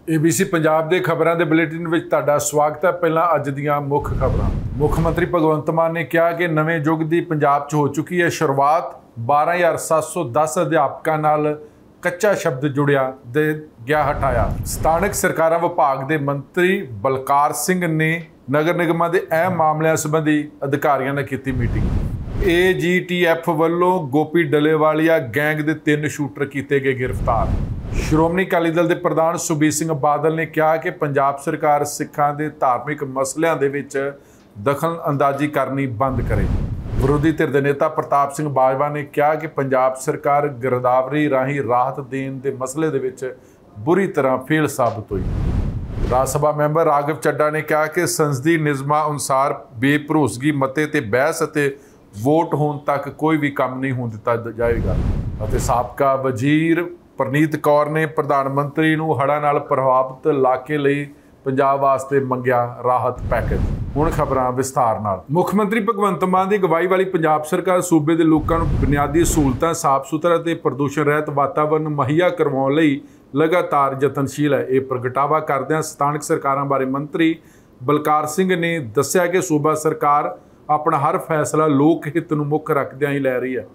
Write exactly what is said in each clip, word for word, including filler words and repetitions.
ABC Punjab के खबरों के बुलेटिन में तुहाडा स्वागत है। पहला अज दीयां मुख खबरां। मुख मंत्री भगवंत मान ने कहा कि नवे युग की पंजाब च हो चुकी है शुरुआत। बारह हज़ार सात सौ दस अध्यापकों नाल कच्चा शब्द जुड़िया दे गया हटाया। स्थानक सरकारां विभाग के मंत्री बलकार सिंह ने नगर निगमां के अहम मामलों संबंधी अधिकारियों ने की meeting. A G T F वालों गोपी डलेवालिया गैंग के तीन शूटर किए गए गिरफ्तार। श्रोमणी अकाली दल के प्रधान सुखबीर सिंह बादल ने कहा कि पंजाब सरकार सिखां के धार्मिक मसलिਆਂ ਦੇ ਵਿੱਚ दखल अंदाजी करनी बंद करे। विरोधी धिर के नेता प्रताप सिंह बाजवा ने कहा कि पंजाब सरकार गिरदावरी राही राहत देने के मसले दे विच बुरी तरह फेल साबित हुई। राज सभा मैंबर राघव चड्डा ने कहा कि संसदीय निज़मां अनुसार बेभरोसगी मते ते बहस अते वोट होने तक कोई भी काम नहीं होने दिता जाएगा। अते साबका वजीर परनीत कौर ने प्रधानमंत्री नूं हड़ां नाल प्रभावित इलाके लई पंजाब वास्ते मंगिया राहत पैकेज। हुण खबरां विस्तार नाल। मुख मंत्री भगवंत मान की अगवाई वाली पंजाब सरकार सूबे के लोगों को बुनियादी सहूलतां साफ सुथरा ते प्रदूषण रहित वातावरण मुहैया करवाउण लई लगातार यतनशील है। यह प्रगटावा करदिआं स्थानक सरकारां बारे मंत्री बलकार सिंह ने दस्सिया कि सूबा सरकार अपना हर फैसला लोक हित नूं मुख रखदिआं ही लै रही है।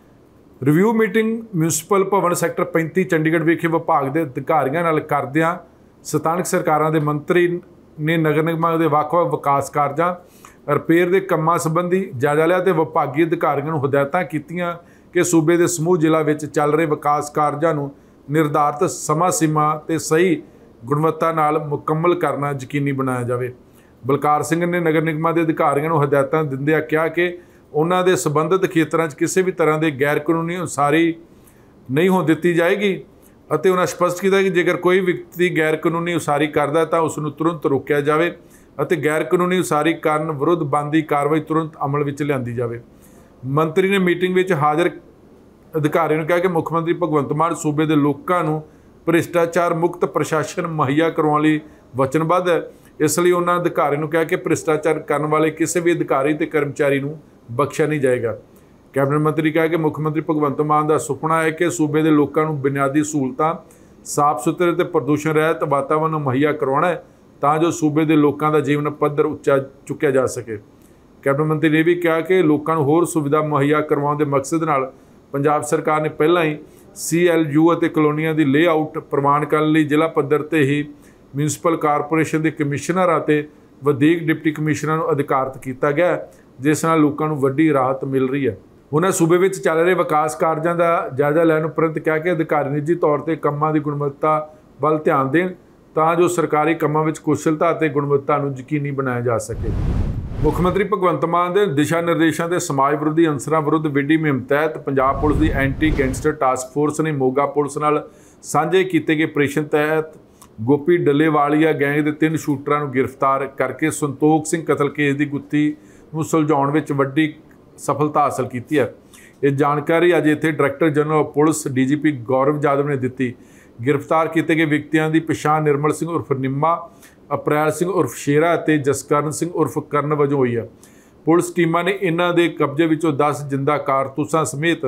Review meeting municipal Bhawan sector पैंती चंडीगढ़ विखे विभाग के अधिकारियों नाल करदिआं सथानक सरकारां दे मंत्री ने नगर निगमां दे वख-वख विकास कारजां रिपेयर के कामां संबंधी जायजा लिया ते विभागी अधिकारियों नूं हदायतां कीतीआं कि सूबे के समूह जिला विच चल रहे विकास कारजां नूं निर्धारित समां सीमा ते सही गुणवत्ता नाल मुकम्मल करना यकीनी बनाया जाए। बलकार सिंह ने नगर निगमां के अधिकारियों नूं हदायतां दिंदिआं कहा कि उन्हां दे संबंधित खेतरां 'च किसी भी तरह के गैर कानूनी उसारी नहीं होण दित्ती जाएगी ਅਤੇ उन्होंने स्पष्ट किया कि जेकर कोई व्यक्ति गैर कानूनी उसारी करता है तो उसनूं तुरंत रोकिया जाए ਅਤੇ गैर कानूनी उसारी ਕਰਨ विरुद्ध बनदी कार्रवाई तुरंत अमल ਵਿੱਚ ਲਿਆਂਦੀ ਜਾਵੇ। मंत्री ने मीटिंग ਵਿੱਚ हाजिर अधिकारियों ने कहा कि मुख्य मंत्री भगवंत मान सूबे के लोगों को भ्रिष्टाचार मुक्त प्रशासन मुहैया करवाउण लई वचनबद्ध है। इसलिए उन्होंने अधिकारियों ने कहा कि भ्रिष्टाचार करने वाले किसी भी अधिकारी ते कर्मचारी को बख्शिया नहीं जाएगा। कैबिनेट मंत्री कहा कि मुख्यमंत्री भगवंत मान का सुपना है कि सूबे के लोगों को बुनियादी सहूलतां साफ सुथरे ते प्रदूषण रहित वातावरण मुहैया करवाना है तां जो सूबे के लोगों का जीवन पद्धर उच्चा चुक्या जा सके। कैबिनेट मंत्री ने भी कहा कि लोगों को होर सुविधा मुहैया करवाउण दे मकसद नाल पंजाब सरकार ने पहला ही सी एल यू और कलोनिया की लेआउट प्रमाण करने लई जिला पद्धर ते ही म्यूनसिपल कारपोरेशन के कमिश्नर और वधीक डिप्टी कमिश्नर को अधिकारत किया गया, जिस नाल लोगों को वड्डी राहत मिल रही है। उन्हें सूबे में चल रहे विकास कार्यों का जायजा लैण उपरंत कहा कि अधिकारी निजी तौर पर कामों की गुणवत्ता वाल ध्यान देण तां जो सरकारी कामों में कुशलता और गुणवत्ता को यकीनी बनाया जा सके। मुख्यमंत्री भगवंत मान के दिशा निर्देशों से समाज विरोधी अंसरां विरुद्ध विड्डी मुहिम तहत पंजाब पुलिस की एंटी गैंगस्टर टास्क फोर्स ने मोगा पुलिस नाल साझे किए गए ऑपरेशन तहत गोपी डलेवालिया गैंग के तीन शूटरां नूं गिरफ्तार करके संतोख सिंह कतल केस की गुत्थी नूं सुलझाउण विच वड्डी सफलता हासिल की है। ये जानकारी अज इत्थे director general of police D G P Gaurav Yadav ने दी। गिरफ्तार किए गए व्यक्तियों की पछाण निर्मल सिंह उर्फ निम्मा, अप्रैल सिंह उर्फ शेरा और जसकरण सिंह उर्फ करण वजों हुई है। पुलिस टीमां ने इन्हां दे कब्जे विचों दस जिंदा कारतूसां समेत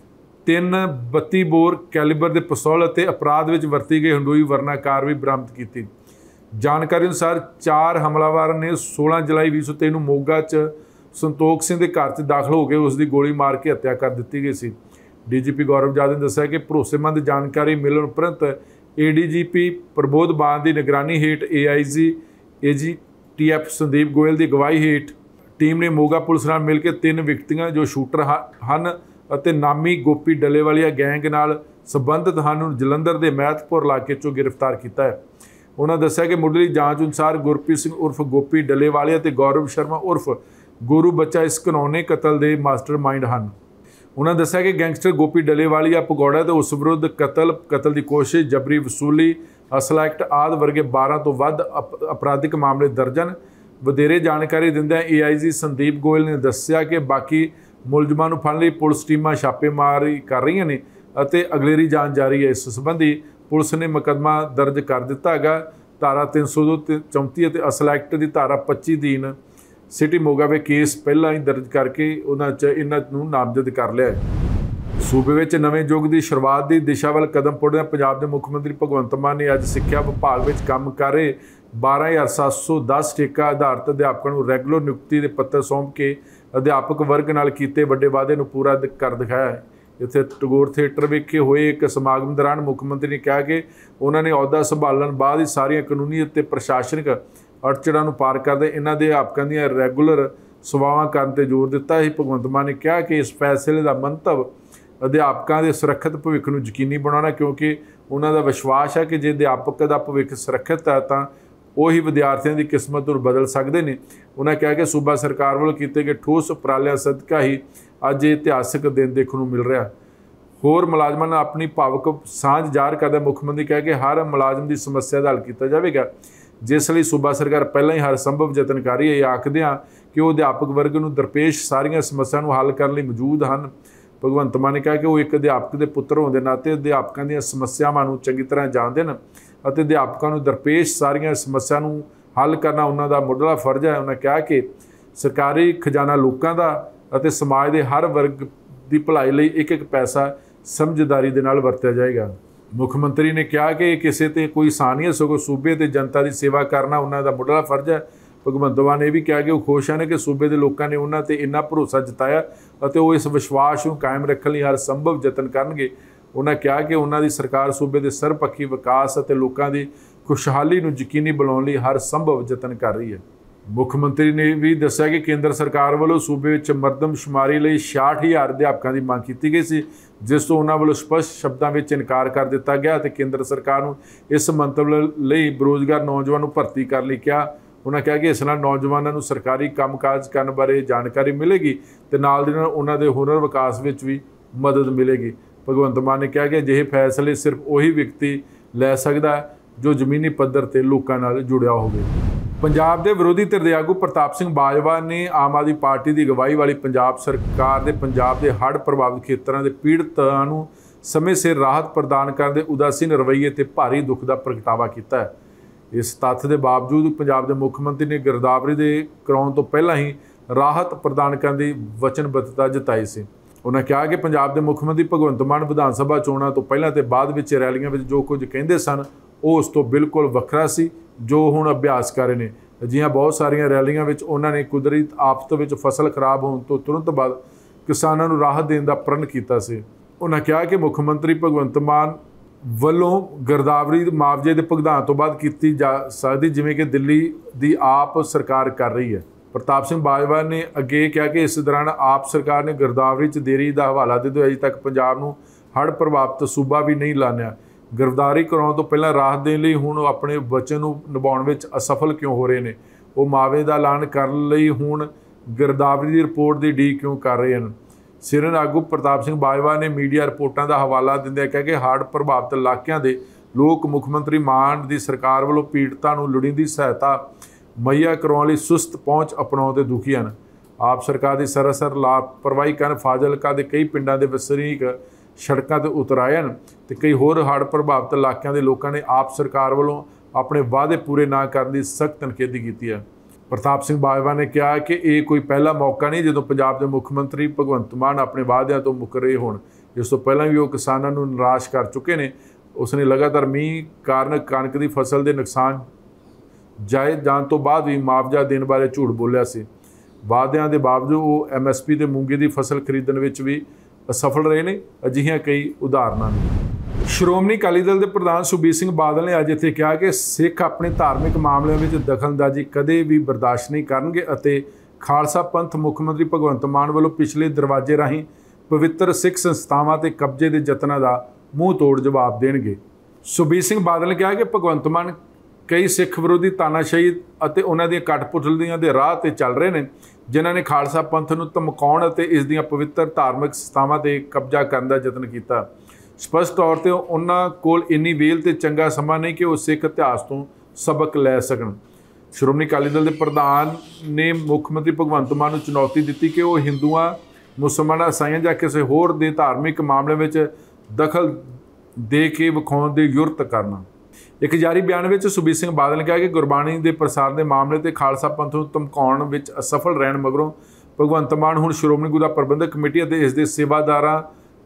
तीन बत्ती बोर कैलीबर के पिस्तौल और अपराध में वरती गई हंडोई वर्णाकार भी बरामद की। जानकारी अनुसार चार हमलावर ने सोलह जुलाई भी सौ तेई नूं मोगा च संतोख सिंह के घर से दाखिल हो गए उसकी गोली मार के हत्या कर दी गई सी। D G P Gaurav Yadav ने दस्सिया कि भरोसेमंद जानकारी मिलने उपरंत A D G P Prabodh Mann की निगरानी हेठ A I G A G T F Sandeep Goyal की अगवाई हेठ टीम ने मोगा पुलिस नाल मिल के तीन व्यक्तियों जो शूटर हैं ਅਤੇ नामी गोपी डलेवालिया गैंग नाल संबंधित हैं जलंधर के महतपुर इलाके चों गिरफ्तार किया है। उन्होंने दस्सिया कि मुढ़ली जांच अनुसार गुरप्रीत सिंह उर्फ गोपी डलेवालिया ते गौरव शर्मा उर्फ गुरू बच्चा इस घिनौने कतल के मास्टरमाइंड हैं। उन्होंने दस्सिया कि गैंगस्टर गोपी डलेवालिया भगौड़ा तो उस विरुद्ध कतल कतल की कोशिश जबरी वसूली असला एक्ट आदि वर्गे बारह तो वध अपराधिक मामले दर्ज हैं। वधेरे जानकारी दिंदिआं ए आई जी संदीप गोयल ने दस्सिया कि बाकी मुलजमां नूं फड़न लई पुलिस टीमां छापेमारी कर रही ने अते अगलेरी जांच जारी है। इस संबंधी पुलिस ने मुकदमा दर्ज कर दिता है। धारा तीन सौ दो चौंती और असला एक्ट की धारा पच्ची दीन सिटी मोगा में केस पहला ही दर्ज करके उन्होंने इन्हों नामजद कर लिया है। सूबे विच नवें युग की शुरुआत की दिशा वाल कदम पुट्टदे पंजाब के मुख्य मंत्री भगवंत मान ने अज सिक्ख्या विभाग में काम कर रहे बारह हज़ार सात सौ दस ठेका आधारित अध्यापकों को रैगूलर नियुक्ति के पत्र सौंप के अध्यापक वर्ग नाल कीते वड्डे वादे नूं पूरा कर दिखाया है। इत्थे टैगोर थिएटर विखे होए एक समागम दौरान मुख्य मंत्री ने कहा कि उन्होंने अहुदा संभालण बाद ही सारिया कानूनी और प्रशासनिक अड़चड़ां नूं पार करदे इन्हां दे अध्यापकों दी रैगूलर सेवावां करन ते जोर दिता है। भगवंत मान ने कहा कि इस फैसले का मंतव अध्यापकों के सुरक्षित भविख को यकीनी बनाना, क्योंकि उन्हों का विश्वास है कि जे अध्यापक का भविख सुरक्षित है तो वही विद्यार्थियों की किस्मत को बदल सकते हैं। उन्होंने कहा कि सूबा सरकार वालों किए गए ठोस उपरालियां सदका ही अज ये इतिहासक दिन देखने को मिल रहा। होर मुलाजमान ने अपनी भावुक सांझ जाहिर करते मुख्यमंत्री कहा कि हर मुलाजम की समस्या का हल किया जाएगा, जिसलिए सूबा सरकार पहले ही हर संभव यतन कर रही है। आखदे हाँ कि वो अध्यापक वर्ग को दरपेश सारिया समस्या को हल करने मौजूद हैं। भगवंत मान ने कहा कि वो एक अध्यापक के पुत्र होने के नाते अध्यापकों दी समस्यावां चंगी तरह जानते हैं और अध्यापकों को दरपेश सारिया समस्या हल करना उन्होंने मुढ़ला फर्ज है। उन्होंने कहा कि सरकारी खजाना लोगों का और समाज के हर वर्ग की भलाई लई एक एक पैसा समझदारी के नाल वरत्या जाएगा। मुख्यमंत्री ने कहा कि किसी ते कोई सान नहीं है, सगों सूबे ते जनता की सेवा करना उन्होंने मुढ़ला फर्ज है। भगवंत मान ने भी कहा कि वह खुश हैं कि सूबे के लोगों ने उन्होंने ते इन्ना भरोसा जताया और वो इस विश्वास को कायम रखने लिए हर संभव यतन करनगे। उन्होंने कहा कि उन्होंने सूबे के दे सरपखी विकास और लोगों की खुशहाली को यकीनी बनाने लिए हर संभव यतन कर रही है। मुख्यमंत्री ने भी दस्सिया कि केंद्र सरकार वालों सूबे में मरदमशुमारी लिए छियाठ हज़ार अध्यापकों की मांग की गई सी, जिस तो उन्होंने वालों स्पष्ट शब्दों में इनकार कर दिता गया तो केंद्र सरकार को इस मंतव्य लिए बेरोजगार नौजवानों भर्ती करने लिए कहा। उन्होंने कहा कि इस नाल नौजवानों को सरकारी काम काज करने बारे जानकारी मिलेगी तो नाल दी नाल उन्हां दे हुनर विकास में भी मदद मिलेगी। भगवंत मान ने कहा कि अजिहे फैसले सिर्फ वही व्यक्ति लै सकदा है जो जमीनी पद्धर ते लोकां नाल जुड़िया होवे। पंजाब के विरोधी धिर दे आगू प्रताप सिंह बाजवा ने आम आदमी पार्टी की अगवाई वाली पंजाब सरकार के पंजाब के हड़ प्रभावित खेत्रों के पीड़ितां नूं समय सिर राहत प्रदान करने के उदासीन रवैये ते भारी दुख का प्रगटावा किया है। इस तथ्य के बावजूद पंजाब के मुख्यमंत्री ने गिरदावरी के कराने तो पहला ही राहत प्रदान करने की वचनबद्धता जताई सी। उन्होंने कहा कि पंजाब के मुख्यमंत्री भगवंत मान विधान सभा चोणों तो पहला तो बाद में रैलियां में जो कुछ कहते सन वो उस तो बिल्कुल वखरा सी जो हुण अभ्यास कर रहे हैं। अजिहियां बहुत सारिया रैलियां में उन्होंने कुदरती आफत में फसल खराब होने तो तुरंत बाद किसानों को राहत देने का प्रण किया सी। उन्होंने कहा कि मुख्यमंत्री भगवंत मान ਵੱਲੋਂ गिरदावरी मुआवजे के भुगतान तो बाद की जा सकती जिमें कि दिल्ली की आप सरकार कर रही है। प्रताप सिंह बाजवा ने अगे कहा कि इस दौरान आप सरकार ने गिरदावरी च देरी का हवाला देते अजे तक पंजाब नूं हड़ प्रभावित सूबा भी नहीं लानिया। गिरदावरी कराने तो पहला राहत देने लिए हुण अपने वचन नूं निभाउण विच असफल क्यों हो रहे हैं। वो मुआवजे का ऐलान करने लई हुण गिरदावरी की रिपोर्ट की डी क्यों कर रहे हैं। सीनियर आगू प्रताप सिंह बाजवा ने मीडिया रिपोर्टों का हवाला दिंदे कहा कि हड़ प्रभावित इलाकों के लोग मुख्यमंत्री मान की सरकार वालों पीड़ितां नूं लोड़ींदी सहायता मुहैया करवाउण लई सुस्त पहुँच अपनाउण ते दुखी हैं। आप सरकार की सरासर लापरवाही कारण फाजिलका के कई पिंडों के वसनीक सड़कों पर उतर आए हैं तो कई होर हड़ प्रभावित इलाकों के लोगों ने आप सरकार वालों अपने वादे पूरे ना करने की सख्त तनकीदी की है। प्रताप सिंह बाजवा ने कहा कि यह कोई पहला मौका नहीं जो पंजाब के मुख्यमंत्री भगवंत मान अपने वादों तो मुकर रहे होण। इस तो पहला भी वो किसानों को निराश कर चुके हैं। उसने लगातार मीह कारण कणक की फसल के नुकसान जाए जाने तो बाद भी मुआवजा देने बारे झूठ बोलिया सी। वादों के बावजूद वो एम एस पी के मूंगी की फसल खरीदने में भी असफल रहे हैं। अजिहियां कई उदाहरण ने। श्रोमणी अकाली दल के प्रधान सुखबीर सिंह बादल ने अज इत्थे कहा कि सिख अपने धार्मिक मामलों में दखलअंदाजी कदे भी बर्दाश्त नहीं करेंगे और खालसा पंथ मुख्यमंत्री भगवंत मान वालों पिछले दरवाजे राही पवित्र सिख संस्थावां ते कब्जे के यत्नां का मूँह तोड़ जवाब देणगे। सुखबीर सिंह बादल ने कहा कि भगवंत मान कई सिख विरोधी तानाशाही और उन्होंने कठपुतलियां के राह पर चल रहे हैं, जिन्हों ने खालसा पंथ को धमकाउण और इस दी पवित्र धार्मिक संस्थावां ते कब्जा करने का यत्न किया। स्पष्ट तौर पर उन्होंने कोल इन्नी वेल तो चंगा समा नहीं कि वह सिख इतिहास तो सबक लै सकन। श्रोमणी अकाली दल के प्रधान ने मुख्यमंत्री भगवंत मान को चुनौती दी कि वह हिंदुओं मुसलमानों ईसाइयों या किसी होर दे धार्मिक मामले में दखल दे के विखाउण की जुरत करना। एक जारी बयान में सुखबीर सिंह बादल ने कहा कि गुरबाणी के प्रसार के मामले में खालसा पंथ को धमकाउण में असफल रहने मगरों भगवंत मान हुण श्रोमणी गुरद्वारा प्रबंधक कमेटी और इसके सेवादारां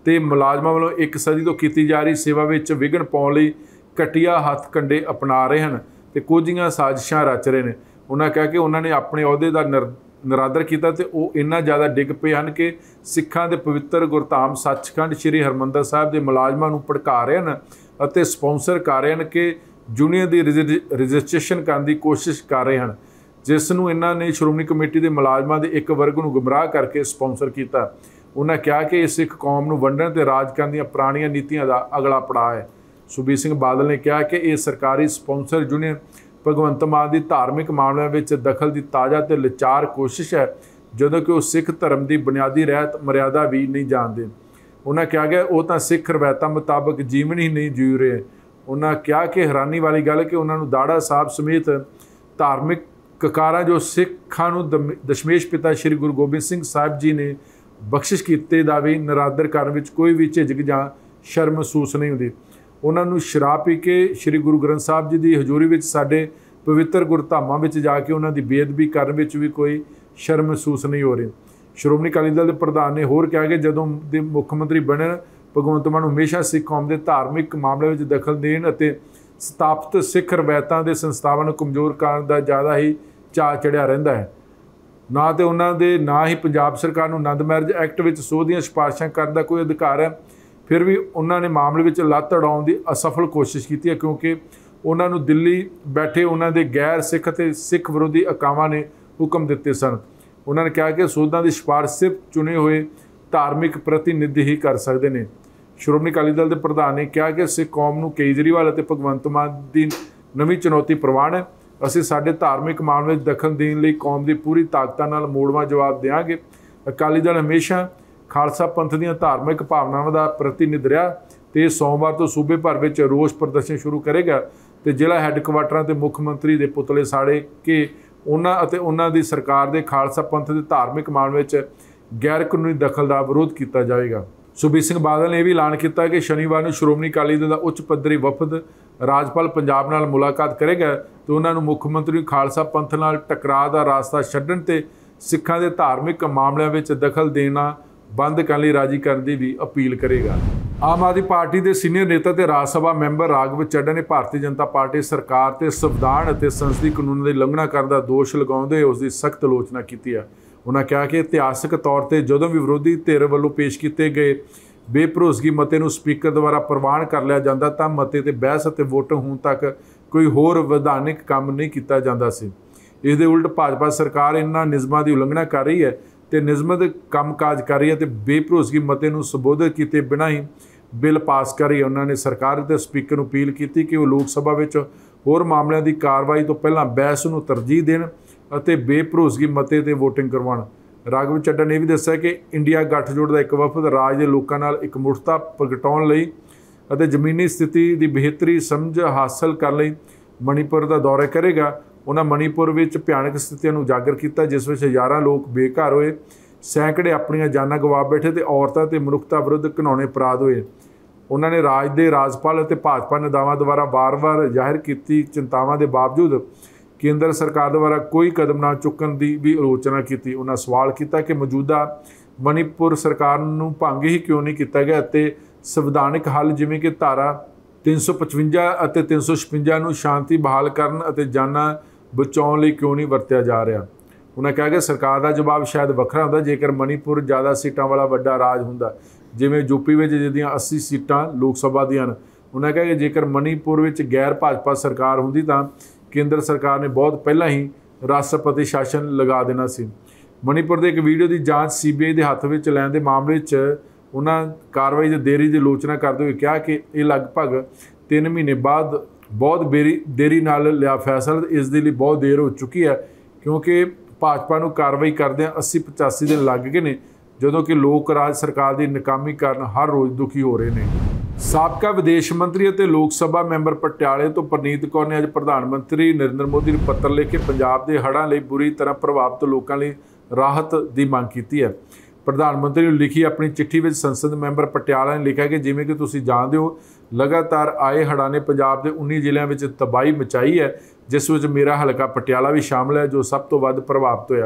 ਤੇ ਮੁਲਾਜ਼ਮਾਂ ਵੱਲੋਂ ਇੱਕ ਸਦੀ ਤੋਂ ਕੀਤੀ ਜਾ ਰਹੀ ਸੇਵਾ ਵਿੱਚ ਵਿਘਨ ਪਾਉਣ ਲਈ ਘਟੀਆ ਹੱਥ ਕੰਡੇ ਅਪਣਾ ਰਹੇ ਹਨ ਤੇ ਕੁਝੀਆਂ ਸਾਜ਼ਿਸ਼ਾਂ ਰਚ ਰਹੇ ਨੇ। ਉਹਨਾਂ ਕਿਹਾ ਕਿ ਉਹਨਾਂ ਨੇ ਆਪਣੇ ਅਹੁਦੇ ਦਾ ਨਿਰ ਨਿਰਾਦਰ ਕੀਤਾ ਤੇ ਉਹ ਇੰਨਾ ਜ਼ਿਆਦਾ ਡਿੱਗ ਪਏ ਹਨ ਕਿ ਸਿੱਖਾਂ ਦੇ ਪਵਿੱਤਰ ਗੁਰਧਾਮ ਸੱਚਖੰਡ ਸ੍ਰੀ ਹਰਿਮੰਦਰ ਸਾਹਿਬ ਦੇ ਮੁਲਾਜ਼ਮਾਂ ਨੂੰ ਭੜਕਾ ਰਹੇ ਹਨ ਅਤੇ ਸਪਾਂਸਰ ਕਰ ਰਹੇ ਹਨ ਕਿ ਯੂਨੀਅਨ ਦੀ ਰਜਿਸਟ੍ਰੇਸ਼ਨ ਕਰਨ ਦੀ ਕੋਸ਼ਿਸ਼ ਕਰ ਰਹੇ ਹਨ, ਜਿਸ ਨੂੰ ਇਹਨਾਂ ਨੇ ਸ਼੍ਰੋਮਣੀ ਕਮੇਟੀ ਦੇ ਮੁਲਾਜ਼ਮਾਂ ਦੇ ਇੱਕ ਵਰਗ ਨੂੰ ਗੁੰਮਰਾਹ ਕਰਕੇ ਸਪਾਂਸਰ ਕੀਤਾ। ਉਹਨਾਂ ਕਿਹਾ ਕਿ ਇਹ ਸਿੱਖ ਕੌਮ ਨੂੰ ਵੰਡਣ ਤੇ ਰਾਜ ਕਰਨ ਦੀਆਂ ਪੁਰਾਣੀਆਂ ਨੀਤੀਆਂ ਦਾ ਅਗਲਾ ਪੜਾਅ ਹੈ। ਸੁਖਬੀਰ ਸਿੰਘ ਬਾਦਲ ਨੇ ਕਿਹਾ ਕਿ ਇਹ ਸਰਕਾਰੀ ਸਪਾਂਸਰ ਯੂਨੀਅਨ ਭਗਵੰਤ ਮਾਨ ਦੀ ਧਾਰਮਿਕ ਮਾਮਲਿਆਂ ਵਿੱਚ ਦਖਲ ਦੀ ਤਾਜ਼ਾ ਤੇ ਲਾਚਾਰ ਕੋਸ਼ਿਸ਼ ਹੈ, ਜਦੋਂ ਕਿ ਉਹ ਸਿੱਖ ਧਰਮ ਦੀ ਬੁਨਿਆਦੀ ਰਹਿਤ ਮਰਿਆਦਾ ਵੀ ਨਹੀਂ ਜਾਣਦੇ। ਉਹਨਾਂ ਕਿਹਾ ਗਿਆ ਉਹ ਤਾਂ ਸਿੱਖ ਰਵਾਇਤਾਂ ਮੁਤਾਬਕ ਜੀਵਨ ਹੀ ਨਹੀਂ ਜੀ ਰਹੇ। ਉਹਨਾਂ ਕਿਹਾ ਕਿ ਹੈਰਾਨੀ ਵਾਲੀ ਗੱਲ ਹੈ ਕਿ ਉਹਨਾਂ ਨੂੰ ਦਾੜਾ ਸਾਹਿਬ ਸਮੇਤ ਧਾਰਮਿਕ ਕਕਾਰਾਂ ਜੋ ਸਿੱਖਾਂ ਨੂੰ ਦਸ਼ਮੇਸ਼ ਪਿਤਾ ਸ਼੍ਰੀ ਗੁਰੂ ਗੋਬਿੰਦ ਸਿੰਘ ਸਾਹਿਬ ਜੀ ਨੇ ਬਖਸ਼ਿਸ਼ ਕੀਤੇ ਦਾ ਵੀ ਨਿਰਾਦਰ ਕਰਨ ਵਿੱਚ ਕੋਈ ਵੀ ਝਿਜਕ ਜਾਂ ਸ਼ਰਮ ਮਹਿਸੂਸ ਨਹੀਂ ਹੁੰਦੀ। ਉਹਨਾਂ ਨੂੰ ਸ਼ਰਾਬ ਪੀ ਕੇ ਸ਼੍ਰੀ ਗੁਰੂ ਗ੍ਰੰਥ ਸਾਹਿਬ ਜੀ ਦੀ ਹਜ਼ੂਰੀ ਵਿੱਚ ਸਾਡੇ ਪਵਿੱਤਰ ਗੁਰਧਾਮਾਂ ਵਿੱਚ ਜਾ ਕੇ ਉਹਨਾਂ ਦੀ ਬੇਅਦਬੀ ਕਰਨ ਵਿੱਚ ਵੀ ਕੋਈ ਸ਼ਰਮ ਮਹਿਸੂਸ ਨਹੀਂ ਹੋ ਰਹੀ। ਸ਼੍ਰੋਮਣੀ ਅਕਾਲੀ ਦਲ ਦੇ ਪ੍ਰਧਾਨ ਨੇ ਹੋਰ ਕਿਹਾ ਕਿ ਜਦੋਂ ਦੇ ਮੁੱਖ ਮੰਤਰੀ ਬਣਨ ਭਗਵੰਤ ਮਾਨ ਹਮੇਸ਼ਾ ਸਿੱਖ ਕੌਮ ਦੇ ਧਾਰਮਿਕ ਮਾਮਲਿਆਂ ਵਿੱਚ ਦਖਲ ਦੇਣ ਅਤੇ ਸਥਾਪਿਤ ਸਿੱਖ ਰਵਾਇਤਾਂ ਦੇ ਸੰਸਥਾਵਾਂ ਨੂੰ ਕਮਜ਼ੋਰ ਕਰਨ ਦਾ ਜ਼ਿਆਦਾ ਹੀ ਚਾਅ ਚੜ੍ਹਿਆ ਰਹਿੰਦਾ ਹੈ। ਨਾ ਤੇ ਉਹਨਾਂ ਦੇ ਨਾ ਹੀ ਪੰਜਾਬ ਸਰਕਾਰ ਨੂੰ ਆਨੰਦ ਮੈਰਿਜ ਐਕਟ ਵਿੱਚ ਸੋਧ ਦੀਆਂ ਸਿਫਾਰਿਸ਼ਾਂ ਕਰਨ ਦਾ ਕੋਈ ਅਧਿਕਾਰ ਹੈ। ਫਿਰ ਵੀ ਉਹਨਾਂ ਨੇ ਮਾਮਲੇ ਵਿੱਚ ਲੱਤ ਅੜਾਉਣ ਦੀ ਅਸਫਲ ਕੋਸ਼ਿਸ਼ ਕੀਤੀ ਹੈ, ਕਿਉਂਕਿ ਉਹਨਾਂ ਨੂੰ ਦਿੱਲੀ ਬੈਠੇ ਉਹਨਾਂ ਦੇ ਗੈਰ ਸਿੱਖ ਅਤੇ ਸਿੱਖ ਵਿਰੋਧੀ ਅਕਾਵਾਂ ਨੇ ਹੁਕਮ ਦਿੱਤੇ ਸਨ। ਉਹਨਾਂ ਨੇ ਕਿਹਾ ਕਿ ਸੋਧਾਂ ਦੀ ਸਿਫਾਰਿਸ਼ ਸਿਰਫ ਚੁਣੇ ਹੋਏ ਧਾਰਮਿਕ ਪ੍ਰਤੀਨਿਧ ਹੀ ਕਰ ਸਕਦੇ ਨੇ। ਸ਼੍ਰੋਮਣੀ ਅਕਾਲੀ ਦਲ ਦੇ ਪ੍ਰਧਾਨ ਨੇ ਕਿਹਾ ਕਿ ਸਿੱਖ ਕੌਮ ਨੂੰ ਕੇਜਰੀਵਾਲ ਅਤੇ ਭਗਵੰਤ ਮਾਨ ਦੀ ਨਵੀਂ ਚੁਣੌਤੀ ਪ੍ਰਵਾਨ ਹੈ। ਅਸੀਂ ਸਾਡੇ ਧਾਰਮਿਕ ਮਾਮਲੇ ਵਿੱਚ ਦਖਲ ਦੇਣ ਲਈ ਕੌਮ ਦੀ ਪੂਰੀ ਤਾਕਤਾਂ ਨਾਲ ਮੋੜਵਾਂ ਜਵਾਬ ਦੇਵਾਂਗੇ। ਅਕਾਲੀ ਦਲ ਹਮੇਸ਼ਾ ਖਾਲਸਾ ਪੰਥ ਦੀਆਂ ਧਾਰਮਿਕ ਭਾਵਨਾਵਾਂ ਦਾ ਪ੍ਰਤੀਨਿਧ ਰਿਹਾ ਤੇ ਸੋਮਵਾਰ ਤੋਂ ਸੂਬੇ ਭਰ ਵਿੱਚ ਰੋਸ ਪ੍ਰਦਰਸ਼ਨ ਸ਼ੁਰੂ ਕਰੇਗਾ ਤੇ ਜ਼ਿਲ੍ਹਾ ਹੈੱਡਕੁਆਟਰਾਂ ਤੇ ਮੁੱਖ ਮੰਤਰੀ ਦੇ ਪੁਤਲੇ ਸਾੜੇ ਕਿ ਉਹਨਾਂ ਅਤੇ ਉਹਨਾਂ ਦੀ ਸਰਕਾਰ ਦੇ ਖਾਲਸਾ ਪੰਥ ਦੇ ਧਾਰਮਿਕ ਮਾਮਲੇ ਵਿੱਚ ਗੈਰ ਕਾਨੂੰਨੀ ਦਖਲ ਦਾ ਵਿਰੋਧ ਕੀਤਾ ਜਾਵੇਗਾ। ਸੁਖਬੀਰ ਸਿੰਘ ਬਾਦਲ ਨੇ ਇਹ ਵੀ ਐਲਾਨ ਕੀਤਾ ਕਿ ਸ਼ਨੀਵਾਰ ਨੂੰ ਸ਼੍ਰੋਮਣੀ ਅਕਾਲੀ ਦਲ ਦਾ ਉੱਚ ਪੱਧਰੀ ਵਫਦ ਰਾਜਪਾਲ ਪੰਜਾਬ ਨਾਲ ਮੁਲਾਕਾਤ ਕਰੇਗਾ ਤੇ ਉਹਨਾਂ ਨੂੰ ਮੁੱਖ ਮੰਤਰੀ ਨੂੰ ਖਾਲਸਾ ਪੰਥ ਨਾਲ ਟਕਰਾਅ ਦਾ ਰਾਸਤਾ ਛੱਡਣ ਤੇ ਸਿੱਖਾਂ ਦੇ ਧਾਰਮਿਕ ਮਾਮਲਿਆਂ ਵਿੱਚ ਦਖਲ ਦੇਣਾ ਬੰਦ ਕਰਨ ਲਈ ਰਾਜੀ ਕਰਨ ਦੀ ਵੀ ਅਪੀਲ ਕਰੇਗਾ। ਆਮ ਆਦਮੀ ਪਾਰਟੀ ਦੇ ਸੀਨੀਅਰ ਨੇਤਾ ਤੇ ਰਾਜ ਸਭਾ ਮੈਂਬਰ ਰਾਘਵ ਚੱਡਾ ਨੇ ਭਾਰਤੀ ਜਨਤਾ ਪਾਰਟੀ ਸਰਕਾਰ ਤੇ ਸੰਵਿਧਾਨ ਅਤੇ ਸੰਸਦੀ ਕਾਨੂੰਨ ਦੀ ਉਲੰਘਣਾ ਕਰਨ ਦਾ ਦੋਸ਼ ਲਗਾਉਂਦੇ ਉਸ ਦੀ ਸਖਤ ਆਲੋਚਨਾ ਕੀਤੀ ਹੈ। ਉਹਨਾਂ ਕਿਹਾ ਕਿ ਇਤਿਹਾਸਕ ਤੌਰ ਤੇ ਜਦੋਂ ਵੀ ਵਿਰੋਧੀ ਧਿਰ ਵੱਲੋਂ ਪੇਸ਼ ਕੀਤੇ ਗਏ ਬੇਭਰੋਸਗੀ ਮਤੇ ਨੂੰ ਸਪੀਕਰ ਦੁਆਰਾ ਪ੍ਰਵਾਨ ਕਰ ਲਿਆ ਜਾਂਦਾ ਤਾਂ ਮਤੇ ਤੇ ਬਹਿਸ ਅਤੇ ਵੋਟ ਹੋਣ ਤੱਕ ਕੋਈ ਹੋਰ ਵਿਧਾਨਿਕ ਕੰਮ ਨਹੀਂ ਕੀਤਾ ਜਾਂਦਾ ਸੀ। ਇਸ ਦੇ ਉਲਟ ਭਾਜਪਾ ਸਰਕਾਰ ਇਹਨਾਂ ਨਿਯਮਾਂ ਦੀ ਉਲੰਘਣਾ ਕਰ ਰਹੀ ਹੈ ਤੇ ਨਿਯਮਤ ਕੰਮਕਾਜ ਕਰ ਰਹੀ ਹੈ ਤੇ ਬੇਭਰੋਸਗੀ ਮਤੇ ਨੂੰ ਸੰਬੋਧਿਤ ਕੀਤੇ ਬਿਨਾਂ ਹੀ ਬਿੱਲ ਪਾਸ ਕਰ ਰਹੀ ਹੈ। ਉਹਨਾਂ ਨੇ ਸਰਕਾਰ ਅਤੇ ਸਪੀਕਰ ਨੂੰ ਅਪੀਲ ਕੀਤੀ ਕਿ ਉਹ ਲੋਕ ਸਭਾ ਵਿੱਚ ਹੋਰ ਮਾਮਲਿਆਂ ਦੀ ਕਾਰਵਾਈ ਤੋਂ ਪਹਿਲਾਂ ਬਹਿਸ ਨੂੰ ਤਰਜੀਹ ਦੇਣ ਅਤੇ ਬੇਭਰੋਸਗੀ ਮਤੇ ਤੇ ਵੋਟਿੰਗ ਕਰਵਾਉਣ। ਰਾਘਵ ਚੱਡਾ ਨੇ ਵੀ ਦੱਸਿਆ ਕਿ ਇੰਡੀਆ ਗੱਠਜੋੜ ਦਾ ਇੱਕ ਵਫਦ ਰਾਜ ਦੇ ਲੋਕਾਂ ਨਾਲ ਇਕਮੁੱਠਤਾ ਪ੍ਰਗਟਾਉਣ ਲਈ ਅਤੇ ਜ਼ਮੀਨੀ ਸਥਿਤੀ ਦੀ ਬਿਹਤਰੀ ਸਮਝ ਹਾਸਲ ਕਰਨ ਲਈ ਮਣੀਪੁਰ ਦਾ ਦੌਰਾ ਕਰੇਗਾ। ਉਹਨਾਂ ਮਣੀਪੁਰ ਵਿੱਚ ਭਿਆਨਕ ਸਥਿਤੀਆਂ ਨੂੰ ਉਜਾਗਰ ਕੀਤਾ ਜਿਸ ਵਿੱਚ ਹਜ਼ਾਰਾਂ ਲੋਕ ਬੇਘਰ ਹੋਏ, ਸੈਂਕੜੇ ਆਪਣੀਆਂ ਜਾਨਾਂ ਗਵਾ ਬੈਠੇ ਤੇ ਔਰਤਾਂ ਤੇ ਮਨੁੱਖਤਾ ਵਿਰੁੱਧ ਘਿਨਾਉਣੇ ਅਪਰਾਧ ਹੋਏ। ਉਹਨਾਂ ਨੇ ਰਾਜ ਦੇ ਰਾਜਪਾਲ ਅਤੇ ਭਾਜਪਾ ਨੇਤਾਵਾਂ ਦੁਆਰਾ ਵਾਰ-ਵਾਰ ਜ਼ਾਹਿਰ ਕੀਤੀ ਚਿੰਤਾਵਾਂ ਦੇ ਬਾਵਜੂਦ ਕੇਂਦਰ ਸਰਕਾਰ ਦੁਆਰਾ ਕੋਈ ਕਦਮ ਨਾ ਚੁੱਕਣ ਦੀ ਵੀ ਆਲੋਚਨਾ ਕੀਤੀ। ਉਹਨਾਂ ਸਵਾਲ ਕੀਤਾ ਕਿ ਮੌਜੂਦਾ ਮਣੀਪੁਰ ਸਰਕਾਰ ਨੂੰ ਭੰਗ ਹੀ ਕਿਉਂ ਨਹੀਂ ਕੀਤਾ ਗਿਆ ਅਤੇ ਸੰਵਿਧਾਨਕ ਹੱਲ ਜਿਵੇਂ ਕਿ ਧਾਰਾ ਤਿੰਨ ਸੌ ਪਚਵੰਜਾ ਅਤੇ ਤਿੰਨ ਸੌ ਛਪੰਜਾ ਨੂੰ ਸ਼ਾਂਤੀ ਬਹਾਲ ਕਰਨ ਅਤੇ ਜਾਨਾਂ ਬਚਾਉਣ ਲਈ ਕਿਉਂ ਨਹੀਂ ਵਰਤਿਆ ਜਾ ਰਿਹਾ। ਉਹਨਾਂ ਕਿਹਾ ਕਿ ਸਰਕਾਰ ਦਾ ਜਵਾਬ ਸ਼ਾਇਦ ਵੱਖਰਾ ਹੁੰਦਾ ਜੇਕਰ ਮਣੀਪੁਰ ਜ਼ਿਆਦਾ ਸੀਟਾਂ ਵਾਲਾ ਵੱਡਾ ਰਾਜ ਹੁੰਦਾ, ਜਿਵੇਂ ਯੂਪੀ ਵਿੱਚ ਜਿਹਦੀਆਂ ਅੱਸੀ ਸੀਟਾਂ ਲੋਕ ਸਭਾ ਦੀਆਂ ਹਨ। ਉਹਨਾਂ ਕਿਹਾ ਕਿ ਜੇਕਰ ਮਣੀਪੁਰ ਵਿੱਚ ਗੈਰ ਭਾਜਪਾ ਸਰਕਾਰ ਹੁੰਦੀ ਤਾਂ ਕੇਂਦਰ ਸਰਕਾਰ ਨੇ ਬਹੁਤ ਪਹਿਲਾਂ ਹੀ ਰਾਸ਼ਟਰਪਤੀ ਸ਼ਾਸਨ ਲਗਾ ਦੇਣਾ ਸੀ। ਮਣੀਪੁਰ ਦੇ ਇੱਕ ਵੀਡੀਓ ਦੀ ਜਾਂਚ ਸੀ ਬੀ ਆਈ ਦੇ ਹੱਥ ਵਿੱਚ ਲੈਣ ਦੇ ਮਾਮਲੇ 'ਚ ਉਹਨਾਂ ਕਾਰਵਾਈ ਦੀ ਦੇਰੀ ਦੀ ਆਲੋਚਨਾ ਕਰਦੇ ਹੋਏ ਕਿਹਾ ਕਿ ਇਹ ਲਗਭਗ ਤਿੰਨ ਮਹੀਨੇ ਬਾਅਦ ਬਹੁਤ ਬੇਰੀ ਦੇਰੀ ਨਾਲ ਲਿਆ ਫੈਸਲਾ। ਇਸ ਦੇ ਲਈ ਬਹੁਤ ਦੇਰ ਹੋ ਚੁੱਕੀ ਹੈ ਕਿਉਂਕਿ ਭਾਜਪਾ ਨੂੰ ਕਾਰਵਾਈ ਕਰਦਿਆਂ ਅੱਸੀ ਪਚਾਸੀ ਦਿਨ ਲੱਗ ਗਏ ਨੇ, ਜਦੋਂ ਕਿ ਲੋਕ ਰਾਜ ਸਰਕਾਰ ਦੀ ਨਾਕਾਮੀ ਕਾਰਨ ਹਰ ਰੋਜ਼ ਦੁਖੀ ਹੋ ਰਹੇ ਨੇ। ਸਾਬਕਾ ਵਿਦੇਸ਼ ਮੰਤਰੀ ਅਤੇ ਲੋਕ ਸਭਾ ਮੈਂਬਰ ਪਟਿਆਲੇ ਤੋਂ ਪ੍ਰਨੀਤ ਕੌਰ ਨੇ ਅੱਜ ਪ੍ਰਧਾਨ ਮੰਤਰੀ ਨਰਿੰਦਰ ਮੋਦੀ ਨੂੰ ਪੱਤਰ ਲਿਖ ਕੇ ਪੰਜਾਬ ਦੇ ਹੜ੍ਹਾਂ ਲਈ ਬੁਰੀ ਤਰ੍ਹਾਂ ਪ੍ਰਭਾਵਿਤ ਲੋਕਾਂ ਲਈ ਰਾਹਤ ਦੀ ਮੰਗ ਕੀਤੀ ਹੈ। ਪ੍ਰਧਾਨ ਮੰਤਰੀ ਨੂੰ ਲਿਖੀ ਆਪਣੀ ਚਿੱਠੀ ਵਿੱਚ ਸੰਸਦ ਮੈਂਬਰ ਪਟਿਆਲਾ ਨੇ ਲਿਖਿਆ ਕਿ ਜਿਵੇਂ ਕਿ ਤੁਸੀਂ ਜਾਣਦੇ ਹੋ, ਲਗਾਤਾਰ ਆਏ ਹੜ੍ਹਾਂ ਨੇ ਪੰਜਾਬ ਦੇ ਉੱਨੀ ਜ਼ਿਲ੍ਹਿਆਂ ਵਿੱਚ ਤਬਾਹੀ ਮਚਾਈ ਹੈ, ਜਿਸ ਵਿੱਚ ਮੇਰਾ ਹਲਕਾ ਪਟਿਆਲਾ ਵੀ ਸ਼ਾਮਲ ਹੈ ਜੋ ਸਭ ਤੋਂ ਵੱਧ ਪ੍ਰਭਾਵਿਤ ਹੋਇਆ।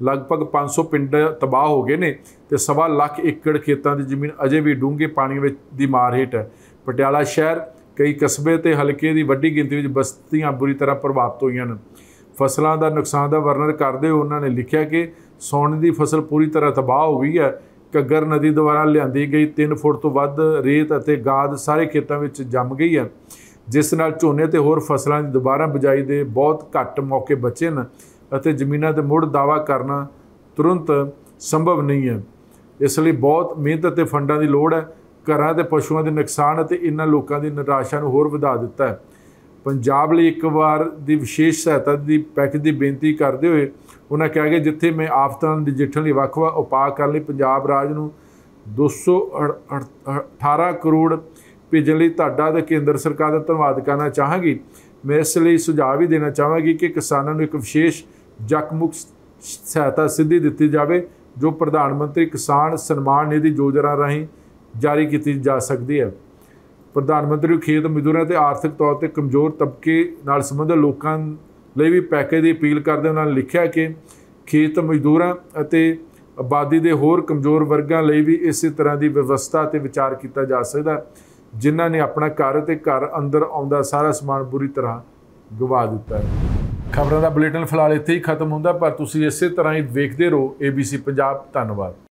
लगभग पाँच सौ पिंड तबाह हो गए ने ते सवा लख एकड़ खेतों की जमीन अजे भी डूंघे पानी विच दी मार हेठ है। पटियाला शहर कई कस्बे ते हलके की वड्डी गिनती में बस्तियां बुरी तरह प्रभावित हुई हैं। फसलों का नुकसान का वर्णन करते हुए उन्होंने लिखा कि सौण की फसल पूरी तरह तबाह हो गई है। घग्गर नदी द्वारा लियांदी गई तीन फुट तो वध रेत अते गाद सारे खेतों में जम गई है, जिस नाल झोने ते होर फसलों की दोबारा बिजाई के बहुत घੱਟ मौके बचे हैं अते जमीनों ते मुड़ दावा करना तुरंत संभव नहीं है। इसलिए बहुत मेहनत अते फंडां की लोड़ है। घरां ते पशुओं के नुकसान अते इन्हां लोकां की निराशा नूं होर वधा दिता है। पंजाब लई एक बार की विशेष सहायता की पैकेज की बेनती करते हुए उन्होंने कहा कि जिथे मैं आफतां नाल नजिठण लई ਵੱਖ-ਵੱਖ उपाय करने लई पंजाब राज नूं दो सौ अठारह करोड़ भेजण लई तुहाडा ते केंद्र सरकार का धन्नवाद करना चाहांगी। मैं इस लई सुझाव भी देना चाहांगी कि किसानों नूं एक विशेष जकमुक्त सहायता सीधी दी जाए जो प्रधानमंत्री किसान सन्मान निधि योजना राहीं जारी की जा सकती है। प्रधानमंत्री खेत मजदूरों ते आर्थिक तौर पर कमज़ोर तबके नाल संबंधित लोगों ਲਈ भी पैकेज की अपील करते उन्होंने लिखा कि खेत मजदूरों अते आबादी के होर कमज़ोर वर्गों ਲਈ भी इस तरह की व्यवस्था ते विचार किया जा सकता जिन्हों ने अपना घर ते घर अंदर आउंदा सारा समान बुरी तरह गवा दिता है। खबरों का बुलेटिन फिलहाल इत्थे ही खत्म होंदा, पर तुसीं इसे तरह ही वेखदे रहो ए बी सी पंजाब। धन्नवाद।